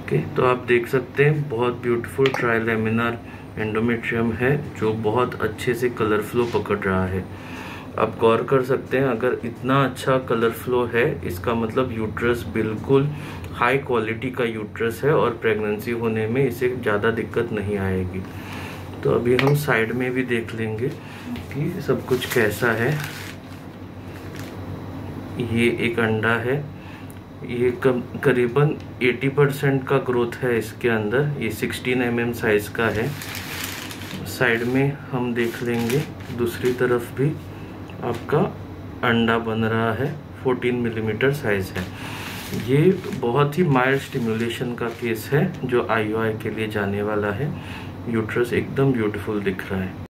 Okay, तो आप देख सकते हैं बहुत ब्यूटीफुल ट्राइलेमिनार एंडोमेट्रियम है जो बहुत अच्छे से कलर फ्लो पकड़ रहा है। आप गौर कर सकते हैं, अगर इतना अच्छा कलर फ्लो है इसका मतलब यूट्रस बिल्कुल हाई क्वालिटी का यूट्रस है और प्रेगनेंसी होने में इसे ज़्यादा दिक्कत नहीं आएगी। तो अभी हम साइड में भी देख लेंगे कि सब कुछ कैसा है। ये एक अंडा है, ये करीबन 80% का ग्रोथ है इसके अंदर। ये 16 mm साइज का है। साइड में हम देख लेंगे दूसरी तरफ भी आपका अंडा बन रहा है, 14 मिलीमीटर साइज है। ये बहुत ही माइल्ड स्टिमुलेशन का केस है जो IUI के लिए जाने वाला है। यूट्रस एकदम ब्यूटीफुल दिख रहा है।